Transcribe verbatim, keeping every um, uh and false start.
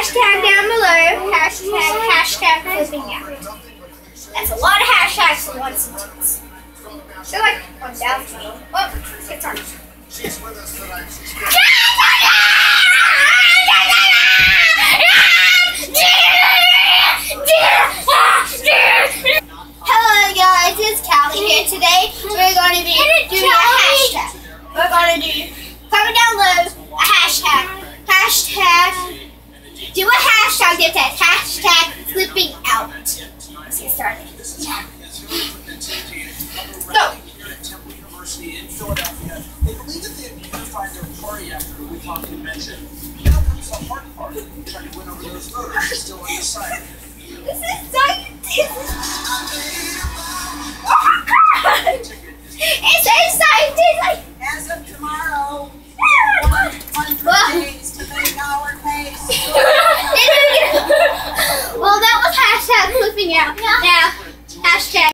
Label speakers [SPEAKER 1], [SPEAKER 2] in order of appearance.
[SPEAKER 1] hashtag down below. Hashtag, hashtag flipping out. That's a lot of hashtags in one sentence. So like one thousand. Oh, it's on. She's with us tonight. Hello guys, it's Callie here. Today we're going to be doing a hashtag. We're going to do, comment down below, a hashtag. Hashtag, do a hashtag that says hashtag flipping out. Let's get started. Go.
[SPEAKER 2] In Philadelphia, they believe that they have unified their party after the week-long convention. Now comes the hard part, trying to win over those voters still undecided.
[SPEAKER 1] This is so oh God! It's exciting!
[SPEAKER 3] As of tomorrow,
[SPEAKER 1] Well,
[SPEAKER 3] one hundred days to make our case.
[SPEAKER 1] well, that was hashtag flipping out. Now, hashtag.